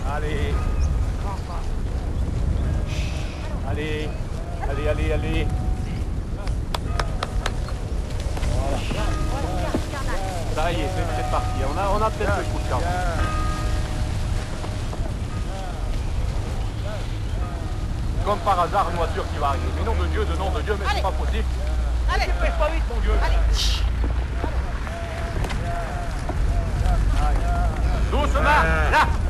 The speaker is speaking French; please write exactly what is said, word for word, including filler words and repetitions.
Allez. Allez. Allez, allez, allez. Voilà. Ça y est, c'est parti. On a, on a peut-être le coup de camp. Comme par hasard, une voiture qui va arriver. Mais nom de Dieu, de nom de Dieu, mais c'est pas possible. Allez, dépêche pas vite, mon Dieu. Allez. Doucement, là.